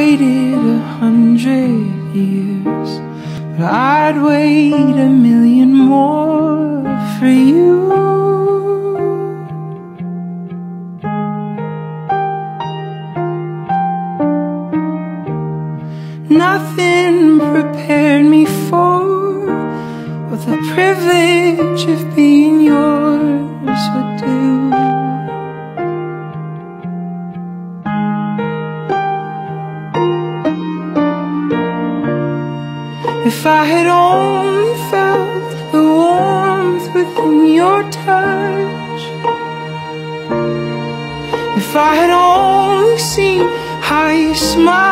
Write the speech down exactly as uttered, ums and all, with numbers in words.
waited a hundred years, but I'd wait a million more for you. Nothing prepared me for what the privilege of being yours would do. If I had only felt the warmth within your touch, if I had only seen how you smile